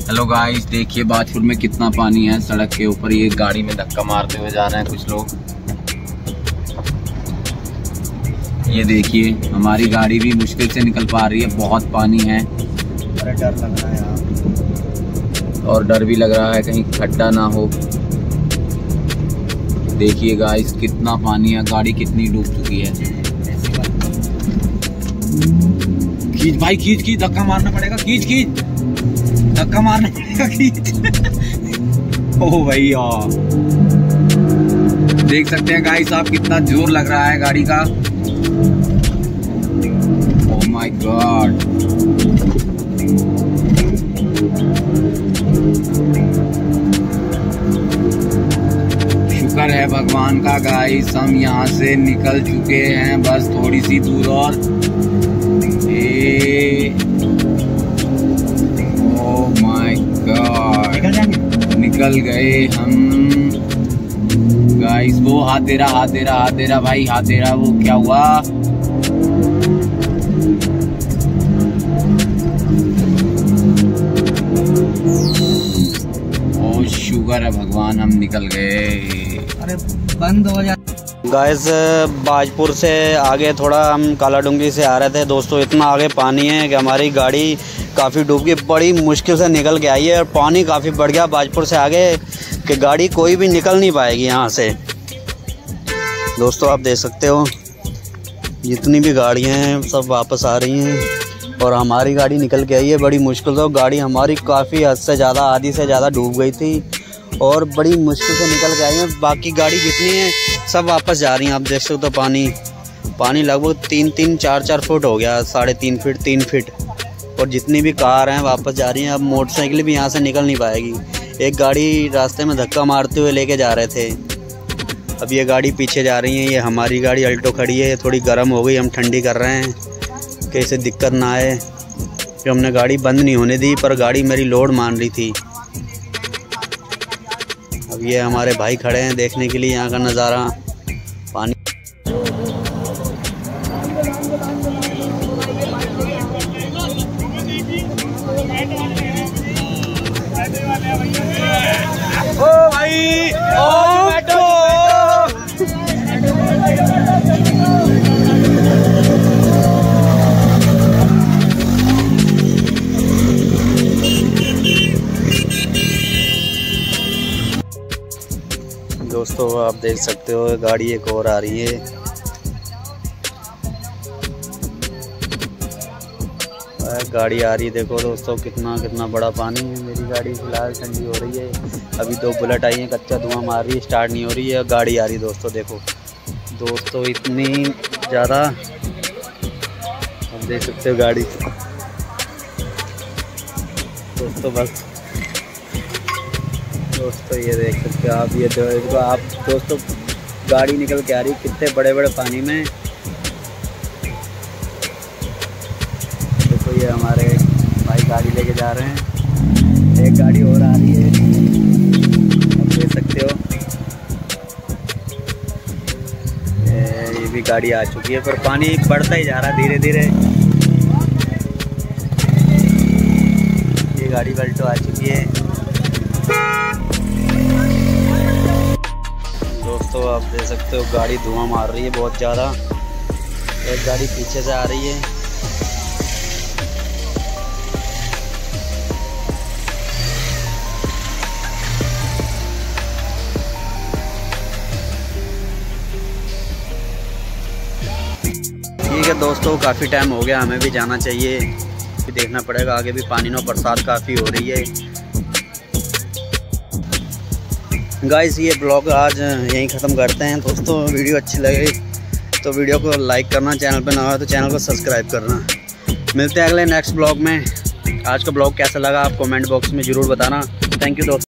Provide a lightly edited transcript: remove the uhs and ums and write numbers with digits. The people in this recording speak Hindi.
हेलो गाइस, देखिए बाजपुर में कितना पानी है। सड़क के ऊपर ये गाड़ी में धक्का मारते हुए जा रहे हैं कुछ लोग। ये देखिए हमारी गाड़ी भी मुश्किल से निकल पा रही है, बहुत पानी है। अरे डर लग रहा है यार, और डर भी लग रहा है कहीं खड्डा ना हो। देखिए गाइस कितना पानी है, गाड़ी कितनी डूब चुकी है। खींच भाई खींच खींच, धक्का मारना पड़ेगा, खींच खींच, धक्का मारना पड़ेगा, खींच। ओ भैया देख सकते हैं गाइस आप कितना जोर लग रहा है गाड़ी का। ओ माय गॉड, शुक्र है भगवान का गाइस, हम यहाँ से निकल चुके हैं। बस थोड़ी सी दूर और ओह माय गॉड, निकल गए हम गाइस। वो हाथ दे रहा भाई, हाथ दे रहा। वो क्या हुआ? ओ शुक्र है भगवान, हम निकल गए। अरे बंद हो जा। गाइस बाजपुर से आगे थोड़ा हम काला डूंगी से आ रहे थे दोस्तों। इतना आगे पानी है कि हमारी गाड़ी काफ़ी डूब गई, बड़ी मुश्किल से निकल के आई है। और पानी काफ़ी बढ़ गया बाजपुर से आगे कि गाड़ी कोई भी निकल नहीं पाएगी यहाँ से। दोस्तों आप देख सकते हो जितनी भी गाड़ियाँ हैं सब वापस आ रही हैं और हमारी गाड़ी निकल के आई है बड़ी मुश्किल से। गाड़ी हमारी काफ़ी हद से ज़्यादा, आधी से ज़्यादा डूब गई थी और बड़ी मुश्किल से निकल के आई है। बाकी गाड़ी जितनी है सब वापस जा रही हैं। आप देख सकते हो पानी लगभग 3-4 फुट हो गया, 3.5 फीट 3 फीट। और जितनी भी कार हैं वापस जा रही हैं। अब मोटरसाइकिल भी यहाँ से निकल नहीं पाएगी। एक गाड़ी रास्ते में धक्का मारते हुए लेके जा रहे थे, अब ये गाड़ी पीछे जा रही है। ये हमारी गाड़ी अल्टो खड़ी है, थोड़ी गर्म हो गई, हम ठंडी कर रहे हैं कि इसे दिक्कत ना आए। कि हमने गाड़ी बंद नहीं होने दी, पर गाड़ी मेरी लोड मान रही थी। अब ये हमारे भाई खड़े हैं देखने के लिए यहाँ का नज़ारा। पानी ओ भाई, ओ बैठो। दोस्तों आप देख सकते हो गाड़ी एक और आ रही है। गाड़ी आ रही है, देखो दोस्तों कितना बड़ा पानी है। मेरी गाड़ी फिलहाल ठंडी हो रही है। अभी 2 बुलेट आई हैं, कच्चा धुआं मार रही है, स्टार्ट नहीं हो रही है। गाड़ी आ रही है दोस्तों, देखो दोस्तों इतनी ज़्यादा, आप देख सकते हो गाड़ी दोस्तों। बस दोस्तों ये देख सकते हो आप, ये देखो आप दोस्तों गाड़ी निकल के आ रही है कितने बड़े बड़े पानी में। देखो ये हमारे भाई गाड़ी लेके जा रहे हैं। एक गाड़ी और आ रही है, आप देख सकते हो ये भी गाड़ी आ चुकी है। पर पानी बढ़ता ही जा रहा है धीरे धीरे। ये गाड़ी अल्टो आ चुकी है दोस्तों। आप देख सकते हो गाड़ी धुआं मार रही है बहुत ज़्यादा। एक गाड़ी पीछे से आ रही है। ठीक है दोस्तों, काफ़ी टाइम हो गया, हमें भी जाना चाहिए, देखना पड़ेगा आगे भी पानी में बरसात काफ़ी हो रही है। गाइस ये ब्लॉग आज यहीं ख़त्म करते हैं दोस्तों। वीडियो अच्छी लगे तो वीडियो को लाइक करना, चैनल पर ना हो तो चैनल को सब्सक्राइब करना। मिलते हैं अगले नेक्स्ट ब्लॉग में। आज का ब्लॉग कैसा लगा आप कमेंट बॉक्स में ज़रूर बताना। थैंक यू दोस्तों।